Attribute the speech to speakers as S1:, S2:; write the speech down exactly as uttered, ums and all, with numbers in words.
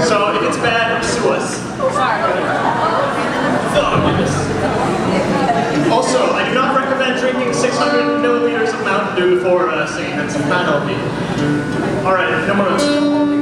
S1: So if it's bad, sue us.
S2: Oh, sorry.
S1: Oh, goodness. Also, I do not recommend drinking six hundred milliliters of Mountain Dew before uh, singing. That's not healthy. All right, no more.